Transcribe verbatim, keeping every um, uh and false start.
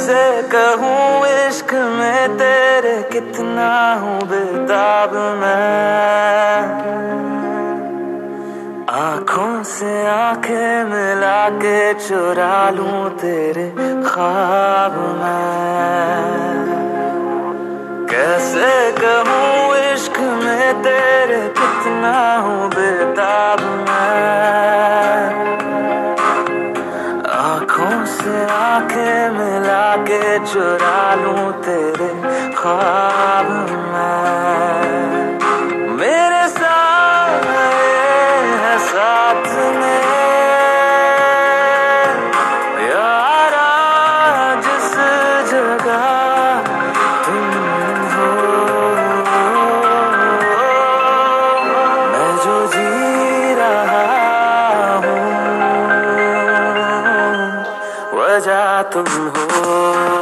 कैसे कहूँ इश्क में तेरे कितना हूँ बेताब मैं। आँखों से आंखें मिला के चुरा लूं तेरे ख्वाब मैं। कैसे कहूँ इश्क में तेरे कितना हूँ बेताब मैं। आँखों से आंखें मिला के चुरा लूं तेरे ख्वाब मैं। मेरे साथ है साथ में यारा जिस जगह तुम हो, मैं जो जी रहा हूँ वजह तुम हो।